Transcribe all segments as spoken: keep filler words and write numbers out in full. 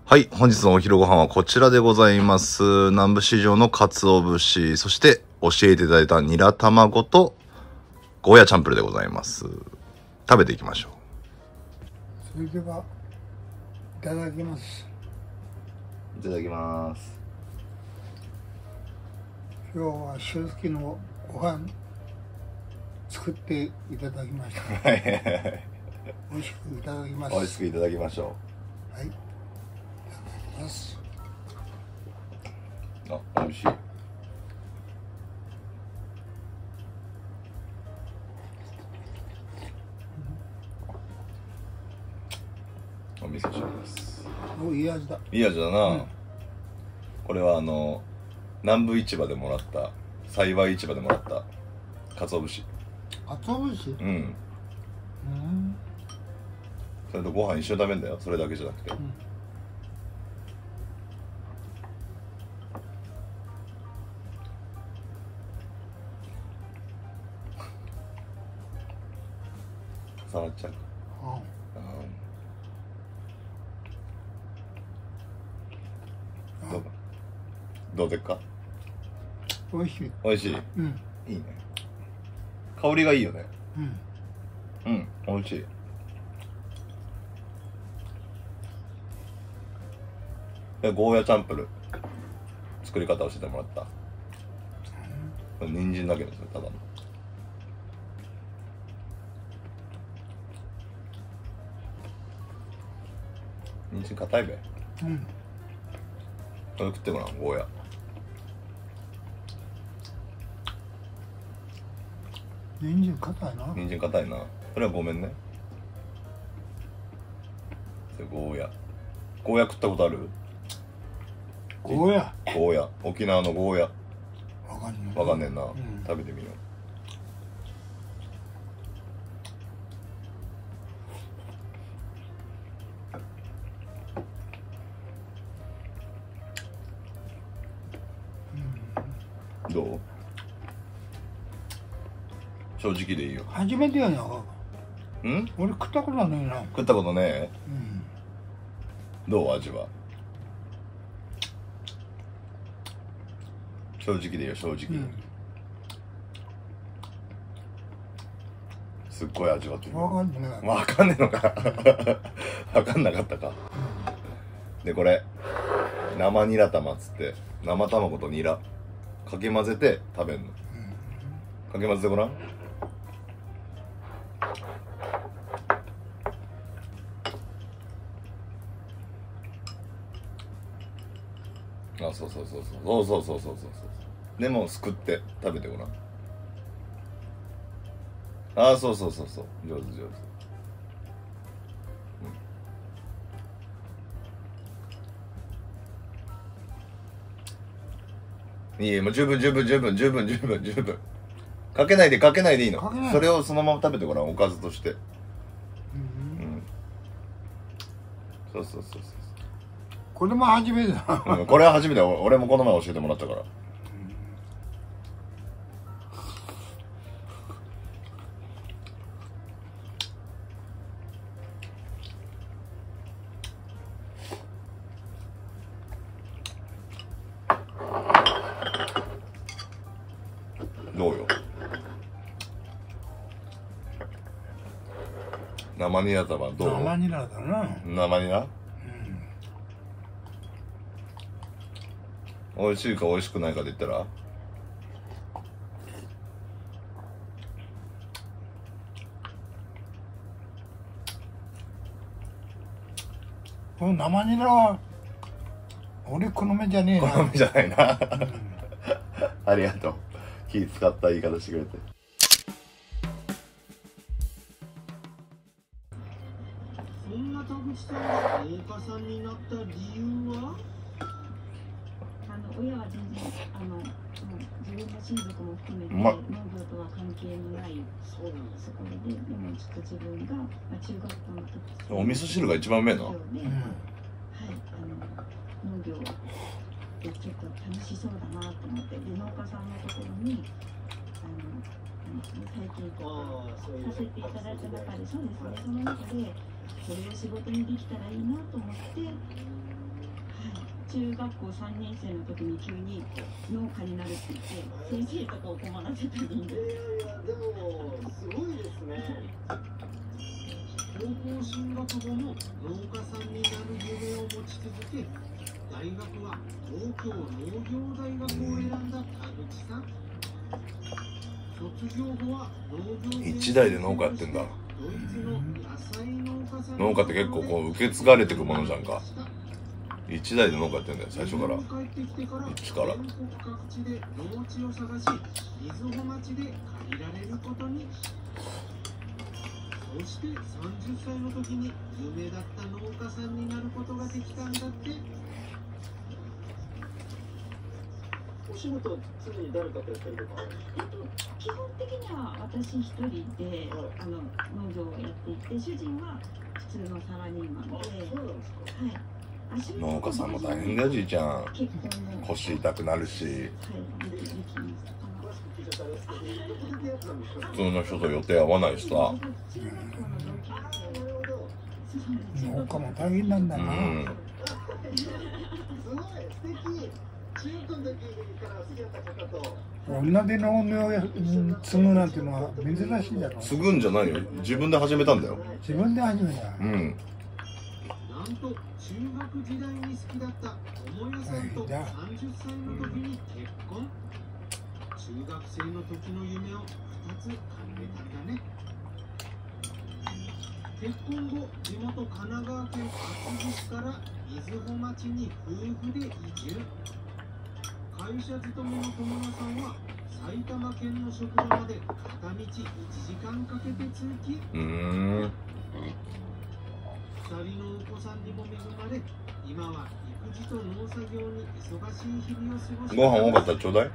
はい、本日のお昼ご飯はこちらでございます。南部市場の鰹節、そして教えていただいたニラ卵とゴーヤチャンプルでございます。食べていきましょう。 それではいただきます。 いただきます。 今日は周介のご飯作っていただきました。 はいはいはい。 美味しくいただきます。 美味しくいただきましょう。はい。いただきます。 あ、美味しい。お味噌汁です。 お、いい味だ。 いい味だな、うん、これはあの南部市場でもらった幸市場でもらった鰹節。 鰹節？うん。 うん。それとご飯一緒に食べるんだよ。それだけじゃなくて。うん、触っちゃう。うん。どうどうでっか？ 美味しい。 美味しい。うん。いいね。香りがいいよね。うん。うん、美味しい。で、ゴーヤチャンプル作り方教えてもらった。これ人参だけど、それただの。人参硬いべ。うん。これ食ってごらん、ゴーヤ。 人参硬いな。 人参硬いな。それはごめんね。ゴーヤ。ゴーヤ食ったことある？ ゴーヤ。 ゴーヤ。沖縄のゴーヤ。 わかんねえ。 わかんねえな。うん、食べてみよう。うん、どう？正直でいいよ。 初めてやな。 うん？ 俺食ったことねえな。 食ったことねえ？うん。どう味は？正直でいいよ、正直。うん、すっごい味わってる。 わかんねえ。 わかんねえのか。わかんなかったか。うん、で、これ生ニラ玉っつって生卵とニラかき混ぜて食べるの。うん、かき混ぜてごらん。あ、そうそうそうそうそうそうそうそうそう。でもすくって食べてごらん。あ、そうそうそうそう、上手上手。うん、いいえ、もう十分十分十分十分十分十分。かけないでかけないでいいの。それをそのまま食べてごらん、おかずとして。うん、うん、そうそうそうそう。 これも初めてだ。 うん、これは初めて。俺もこの前教えてもらったから。どうよ。生ニラ玉どう？ 生ニラだな。 生ニラ？美味しいか美味しくないかで言ったら、 この生ニラは俺好みじゃねえな。 好みじゃないな。うん、ありがとう。気使った言い方してくれて。 そんな田口さんが農家さんになった理由は？ 親は全然あのもう自分の親族も含めて農業とは関係のないそうなんです。そこででもちょっと自分が、まあ、中学校の時お味噌汁が一番うめえな。はい、 あの農業でちょっと楽しそうだなと思って、で農家さんのところにあの体験させていただいた中で、そうですね、その中でそれを仕事にできたらいいなと思って。 中学校さんねん生の時に急に農家になるって言って先生とかを困らせたり。いやいやでもすごいですね。 高校進学後も農家さんになる夢を持ち続け、大学は東京農業大学を選んだ田口さん。卒業後は農業一代で農家やってんだ。 ドイツの野菜農家さん農家って結構こう受け継がれてくものじゃんか。一代で農家やってんだよ、最初から。一から。 全国各地で農地を探し、瑞穂町で借りられることに。そしてさんじゅっさいの時に夢だった農家さんになることができたんだって。お仕事常に誰かとやったりとか。 えっと基本的には私一人で、はい、あの農業をやっていて、主人は普通のサラリーマンで。あ、そうなんですか。はい。 農家さんも大変だよ、じいちゃん。腰痛くなるし、はい、普通の人と予定合わないしさ。 農家も大変なんだな。うん、女で農業を継ぐなんていうのは珍しいだろ。 継ぐんじゃないよ、自分で始めたんだよ。 自分で始めた。 うん。 なんと中学時代に好きだった友也さんとさんじゅっさいの時に結婚。中学生の時の夢をふたつ叶えたんだね。結婚後、地元神奈川県厚木市から瑞穂町に夫婦で移住。会社勤めの友也さんは埼玉県の職場まで片道いちじかんかけて通勤。 うーん。 ふたりのお子さんにも恵まれ、今は育児と農作業に忙しい日々を過ごして。 ご飯多かったらちょうだい。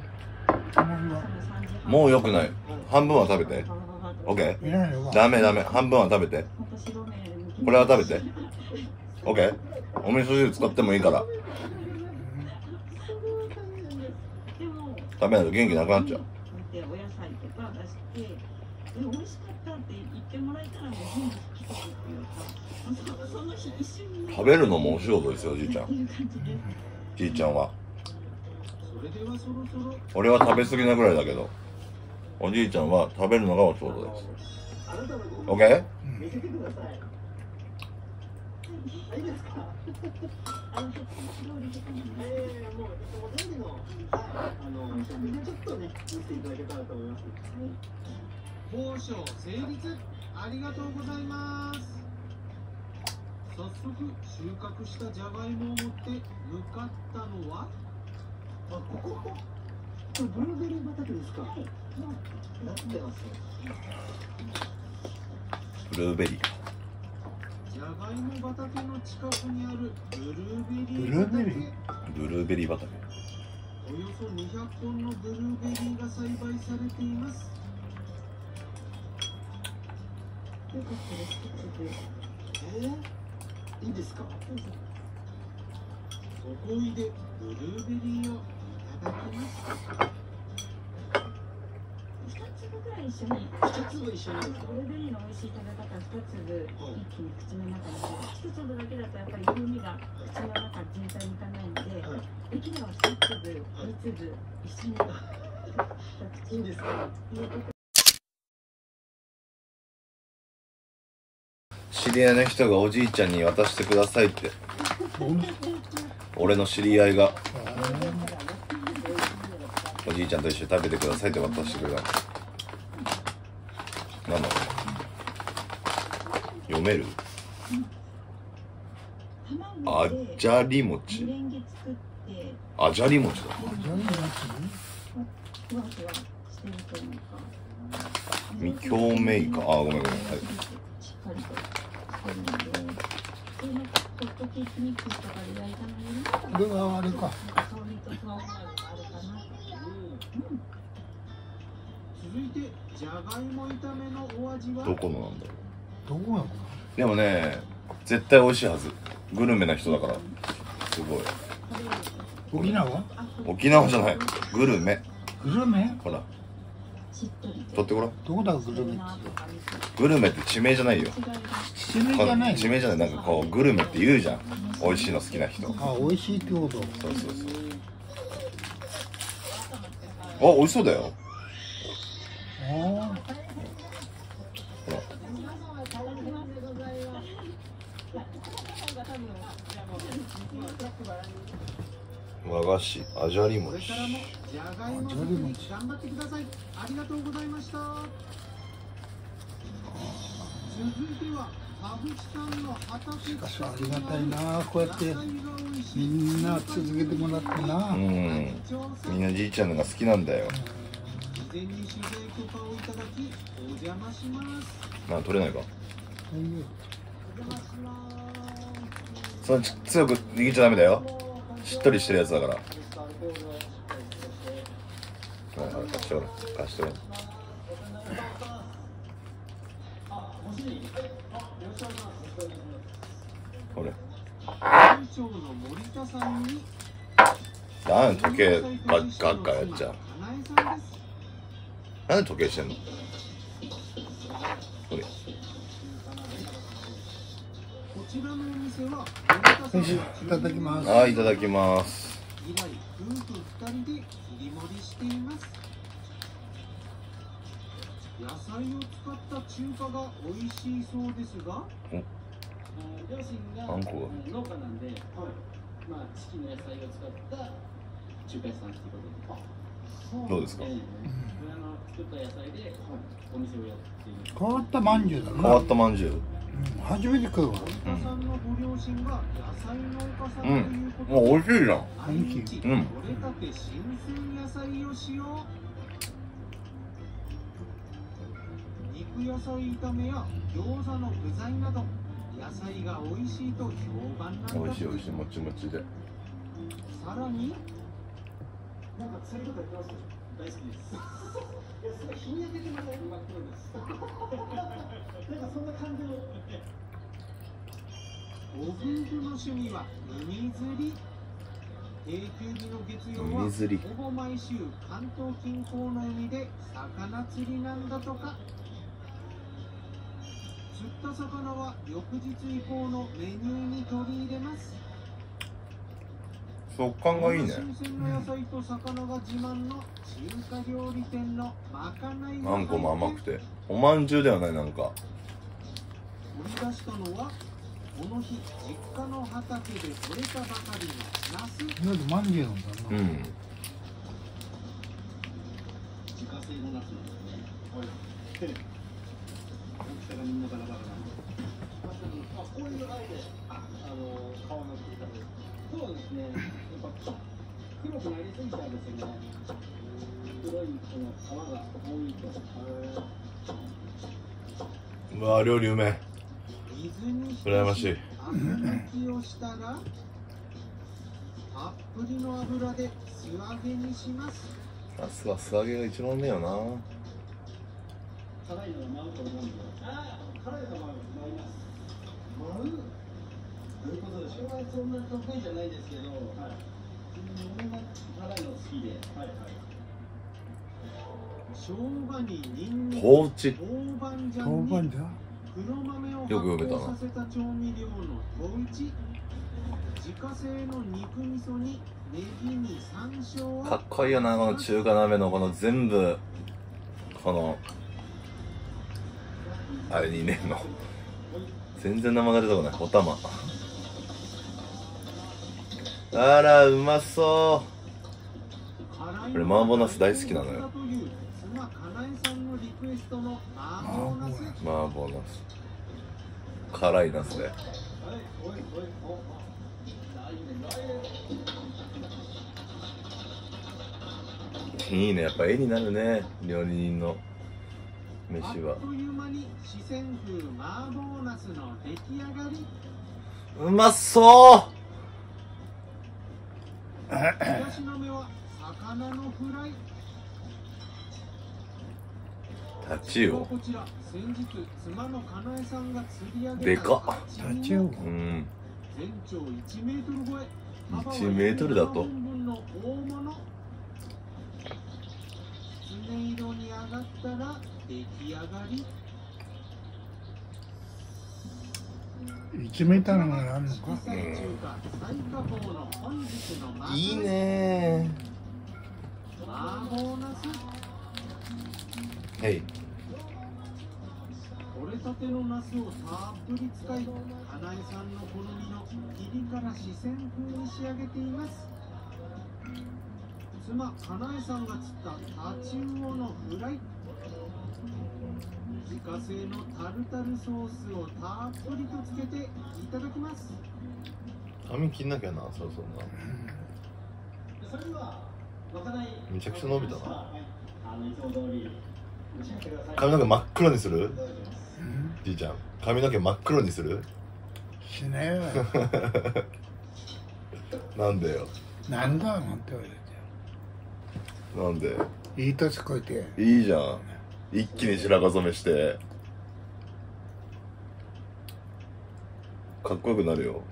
うん、もうよくない。半分は食べて。オッケー。ダメダメ。半分は食べて。これは食べて。オッケー。お味噌汁使ってもいいから。食べないと元気なくなっちゃう。 お野菜とか出して、美味しかったって言ってもらえたらもう全部引き取るっていうか。 食べるのもお仕事ですよ、じいちゃん。じいちゃんは。俺は食べ過ぎなぐらいだけど、おじいちゃんは食べるのがお仕事です。オッケー？見せてください。いいですか？あの、ちょっとね、見せていただけたらと思います。交渉成立、ありがとうございます。早速収穫したじゃがいもを持って向かったのは、あ、こここれブルーベリー畑ですか？はい、なってます。 ブルーベリー。 じゃがいも畑の近くにあるブルーベリーブルーベリーブルーベリー畑。 およそにひゃっぽんのブルーベリーが栽培されています。よかったです。えーいいですか？そこいでブルーベリーをいただきます。 二粒ぐらい一緒に。 二粒一緒に。 ブルーベリーの美味しい食べ方、二粒一気に口の中に入れる。一粒だけだとやっぱり風味が口の中全体にいかないので、はい、できれば二粒、二粒一緒に。いいんですか？入れてください。 知り合いの人がおじいちゃんに渡してくださいって俺の知り合いがおじいちゃんと一緒に食べてくださいって渡してくれた。なんだろう、読める？あじゃり餅。あじゃり餅だ。み表面か。あごめんごめん、はい。 これはあれか。 続いてじゃがいも炒めのお味は？ どこのなんだろどこなの？ でもね、絶対美味しいはず。グルメな人だから。すごい。 沖縄？ 沖縄じゃない。グルメ。 グルメ？ ほら。 しっとり取ってごらん。 どこだグルメってグルメって地名じゃないよ。 地名じゃない地名じゃない、なんかこうグルメって言うじゃん、美味しいの好きな人。 あ、美味しいってこと。 そうそうそう。あ、美味しそうだよ。 あほら。和菓子、あじゃり餅。 これからもじゃがいも作り頑張ってください。ありがとうございました。続いては田淵さんの畑。 しかしありがたいな、こうやってみんな続けてもらってな。 うん、みんなじいちゃんのが好きなんだよ。 事前に取材許可をいただきお邪魔します。 まあ取れないか。 お邪魔します。 そんな強く握っちゃダメだよ。しっとりしてるやつだから。はいはい、貸してごらん、貸してごらん。これ店長の森田さんになんで時計ガッガッガやっちゃう。なんで時計してんの。これこちらのお店は森田さんのいただきます。 はい、いただきます。 以来夫婦二人で切り盛りしています。野菜を使った中華が美味しいそうですが、 両親があんこが農家なんで、まあ四季の野菜を使った中華屋さんっていうことで。 どうですか。 ええ親の作った野菜でお店をやっている。 変わったまんじゅうだな。 変わったまんじゅう。 うん、初めて食うわ。 森田さんのご両親が野菜農家さんということで、 もう美味しいじゃん。 毎日うん取れたて新鮮野菜を使用。肉野菜炒めや餃子の具材など野菜が美味しいと評判なんだと。 美味しい美味しい、もちもちで。 さらになんか釣りとか行ってます？大好きです。いや、すごい日に焼けてまた真っ黒です。なんかそんな感じの。 ご夫婦の趣味は海釣り。定休日の月曜は海釣りほぼ毎週関東近郊の海で魚釣りなんだとか。釣った魚は翌日以降のメニューに取り入れます。 食感がいいね。 新鮮な野菜と魚が自慢の中華料理店のまかないあんこも甘くて、おまんじゅうではない。なんか取り出したのはこの日実家の畑で採れたばかりのナス。 いわゆるまんじゅうなんだな。 うん、 自家製のナスなんですね。はい。大きさがみんなバラバラなんで。あ、こういうあえて、あ、あの皮の切り方です。そうですね。やっぱ黒くなりすぎちゃうんですよね。黒いこの皮が多いと。 うわー、料理うめえ。 水に浸し羨ましい。 油焼きをしたらたっぷりの油で素揚げにします。 ナスは素揚げが一番うめえよな。 辛いのが舞うと思うんで。ああ、辛いのが舞います。舞う。どういうことでしょう。俺はそんな得意じゃないですけど、はい。俺が辛いの好きで、はいはい。 生姜にニンニク、 ポーチ。 豆板醤豆板に醤。 黒豆を発よく読めたな酵させた調味料のトウチ。自家製の肉味噌にネギに山椒を。 かっこいいよな、この中華鍋のこの全部このあれに入れんの。全然生が出てこない。お玉。あら、うまそう。これ麻婆ナス大好きなのよ。 妻かなえさんのリクエストの麻婆ナス。 麻婆ナス。辛いナスで。いいね、やっぱ絵になるね、料理人の飯は。 あっという間に四川風麻婆ナスの出来上がり。 うまそう一品目は魚のフライ。 タチウオ。 こちら先日妻のかなえさんが釣り上げたでかっ。 タチウオ。 うん。 全長いちメートル超え。幅はいちメートルだと。 よんぶんの大物。きつね色に揚がっったら出来上がり。 いちメーターのがあるのか。 色彩中華最下方の本日のマスいいね麻婆ナス。 ー。はい。 取れたてのナスをたっぷり使い、かなえさんの好みのピリ辛四川風に仕上げています。妻かなえさんが釣ったタチウオのフライ、自家製のタルタルソースをたっぷりとつけていただきます。 髪切んなきゃな、そうそうな。 それではまかないめちゃくちゃ伸びたな。 あのいつも通り召し上がってください。 髪の毛真っ黒にする？ うん、 じいちゃん、髪の毛真っ黒にする？ しねえわ。 なんでよ。 なんだなんて言われて。 なんで？ いい年こいて。 いいじゃん。一気に白髪染めしてかっこよくなるよ。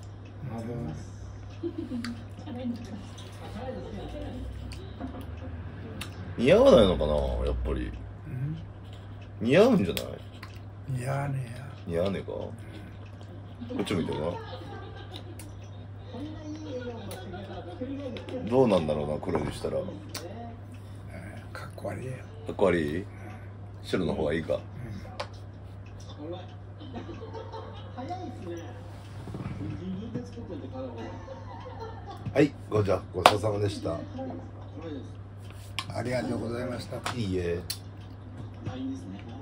似合わないのかな、やっぱり。 うん、 似合うんじゃない？ 似合わねえや。 似合わねえか。こっち向いてるな。どうなんだろうな、黒にしたら。 かっこ悪いよ。 かっこ悪い？白の方がいいか。はい、ごじゃごちそうさまでした。 ありがとうございました。 いいえ。 いいですね。